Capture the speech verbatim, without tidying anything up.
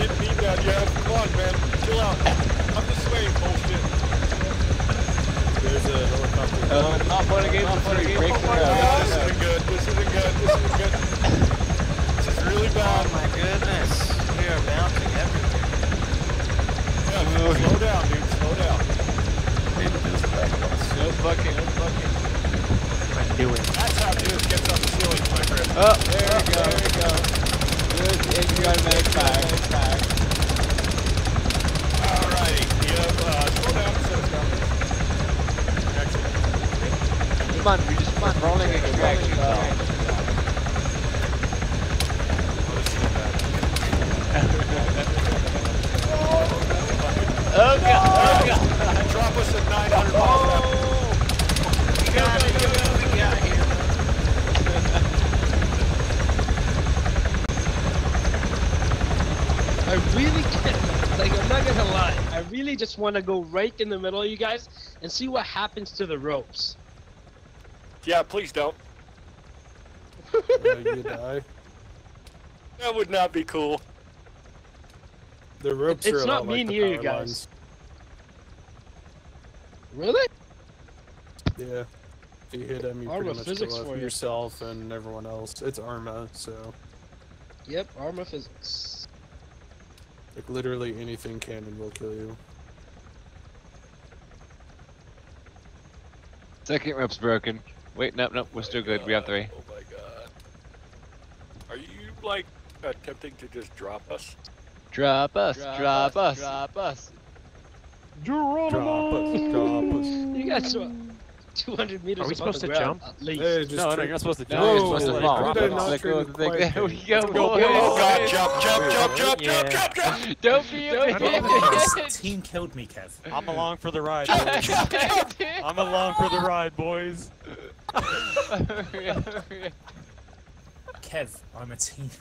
didn't mean that, yeah. Come on, man. Chill out. I'm just swaying, bullshit. There's a helicopter. Uh, not playing a game, not playing a game. Break the Oh, this isn't good. This isn't good. This isn't good. This is really bad. Oh my goodness. We are bouncing everywhere. Yeah, man, slow down, dude. Slow down. No fucking, no fucking. What am I doing? That's how news gets on the ceiling, my friend. Oh, there we go, there we go. Good injury automatic fire. Fire. Alrighty. Yeah, uh, slow down and set us down. Excellent. Come on, we just come on, rolling extraction. Oh god! Oh god! Drop us at nine hundred miles an hour. We got it. We got it here. I really can't, like, I'm not gonna lie. I really just want to go right in the middle of you guys and see what happens to the ropes. Yeah, please don't. Uh, you die. That would not be cool. The ropes It's are a not lot me like the near you power guys. lines. Really? Yeah. If you hit them, you Arma pretty much physics kill off for you. yourself and everyone else. It's Arma, so Yep, Arma physics. like literally anything cannon will kill you. Second rope's broken. Wait, nope, nope, we're still good. We have three. Oh my god. Are you, like, attempting to just drop us? Drop us, drop us, drop us. Drop us, drop us. You guys are two hundred meters Are we above supposed the to ground, jump? at least. Hey, just No, no, trick- you're not supposed to jump. No, Whoa, you're supposed to like, fall. why did I not Let go treat of the it thing. quite There we good? go, boys. Oh god, jump, jump, jump, jump, Yeah. jump, jump, jump! Don't be a This team killed me, Kev. I'm along for the ride. Jump, boys. jump, jump! I'm along for the ride, boys. Kev, I'm a team